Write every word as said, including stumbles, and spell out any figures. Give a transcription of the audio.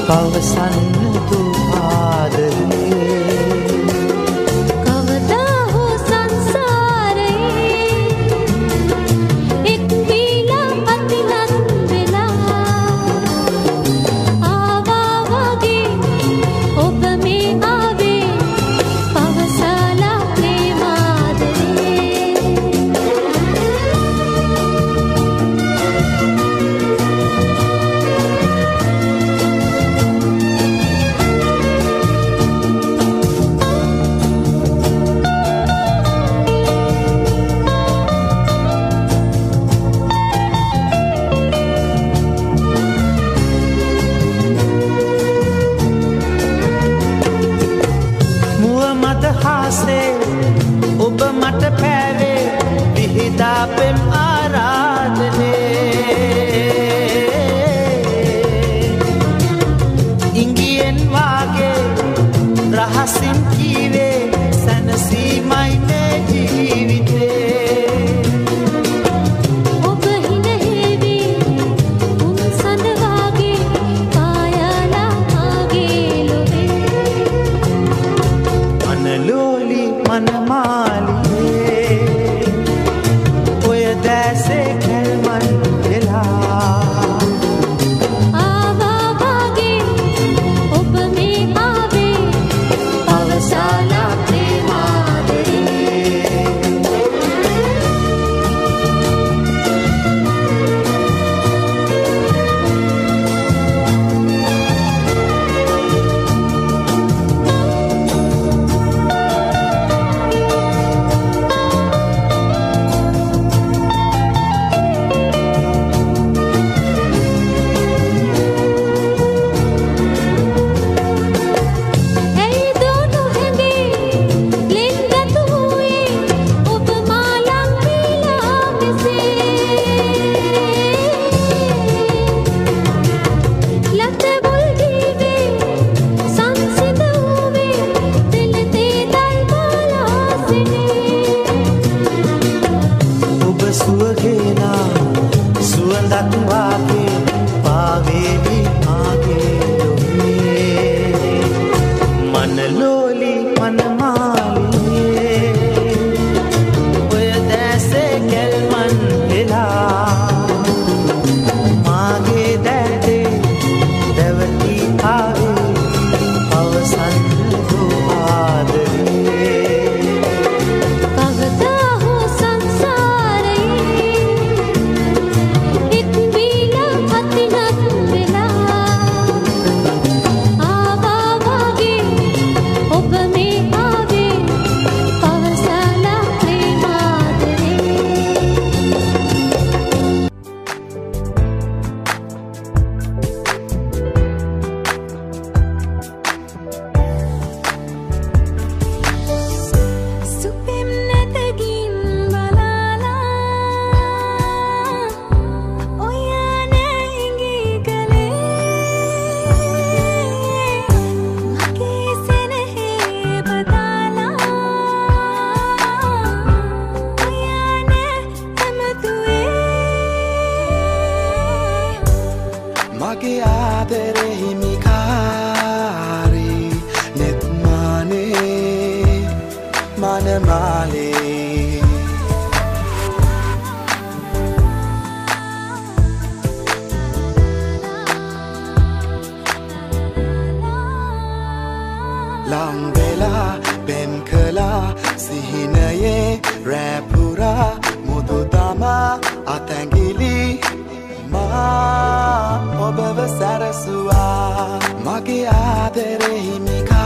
පවසන්න දු ආදරේ කවදා හෝ සංසාරේ එක් වීලා අතිලත් වෙලා ආවා වගේ ඔබ මේ ආවේ පවසලා ප්‍රේමාදරේ ඔබ මට පෑවේ විහිදා පෙම් ආරාධනේ ඉංගියෙන් වාගේ රහසින් කීවේ සැනසීමයි මේ ජීවිතේ ඔබ හිනහෙවි උන් සඳ වාගේ පායලා ආගේ ලොවේ මනලෝලි මනමාලියේ ඔය දැසේ කැල්මන් වෙලා ආවා වගේ ඔබ මේ ආවේ පවසලා ප්‍රේමාදරේ මගේ ආදරේ හිමිකාරී නෙත්මානේ මනමාලේ ලං වෙලා පෙම් කළා සිහිනයේ රැපුරා මුදු තමා අතැඟිලි මා ඔබව සැරසුවා මගේ ආදරේ හිමිකා